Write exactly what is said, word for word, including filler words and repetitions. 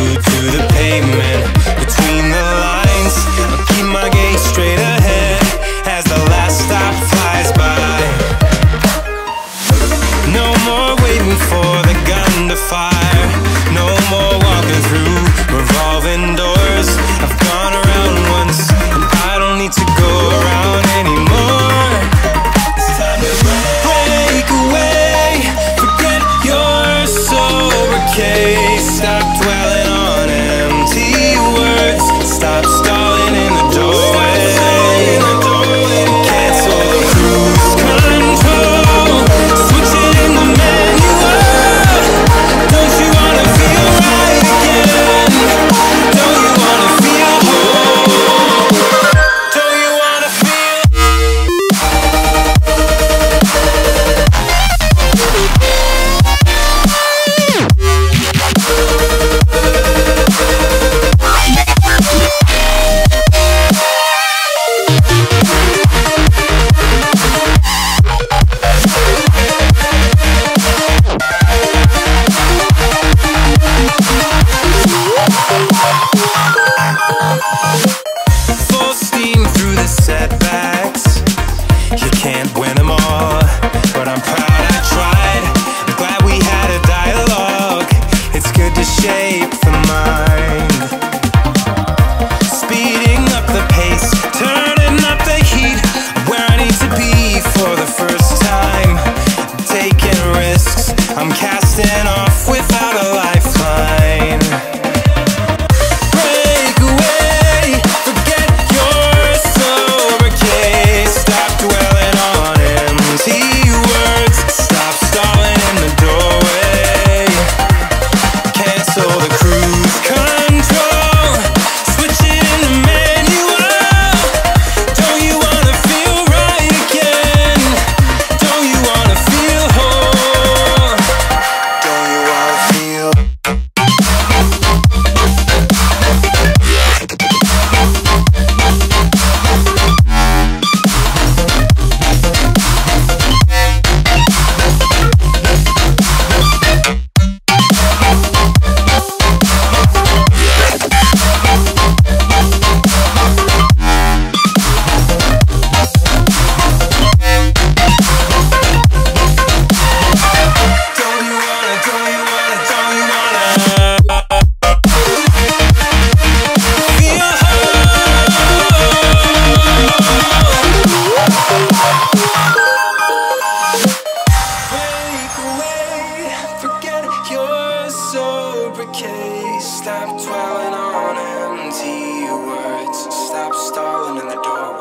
glued to the pavement. Between the lines, I'll keep my gaze straight ahead as the last stop flies by. No more waiting for the gun to fire. No more walking through revolving doors. I've gone around once, and I don't need to go around anymore. It's time to break away. Forget your sober case. Stop dwelling on empty words. Stop stalling in the doorway. Cancel the cruise control. Switch it in the manual. Don't you wanna feel right again? Don't you wanna feel whole? Don't you wanna feel? Full steam through the setbacks. You can't win them all, but I'm proud I tried. I'm glad we had a dialogue. It's good to shape the mind. Speeding up the pace, turning up the heat. Where I need to be for the first time. Taking risks, I'm casting off without a lifeline. Break away, forget your sober case. Stop dwelling on empty words. Stop stalling in the doorway. Cancel the cruise control. Switch it in the manual. Don't you wanna feel right again? Don't you wanna feel whole? Don't you wanna feel? Don't you wanna, don't you wanna, don't you wanna feel Break away, forget your sober case. Stop dwelling on empty words. Stop stalling in the doorway.